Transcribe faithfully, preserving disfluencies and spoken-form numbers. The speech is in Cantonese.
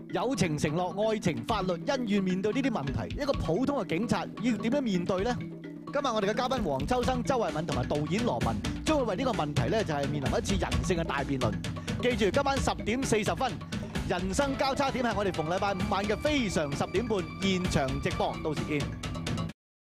友情、承諾、愛情、法律、恩怨，面對呢啲問題，一個普通嘅警察要點樣面對呢？今日我哋嘅嘉賓黃秋生、周慧敏同埋導演羅文，將會為呢個問題咧就係面臨一次人性嘅大辯論。記住，今晚十點四十分，人生交叉點係我哋逢禮拜五晚嘅非常十點半現場直播，到時見。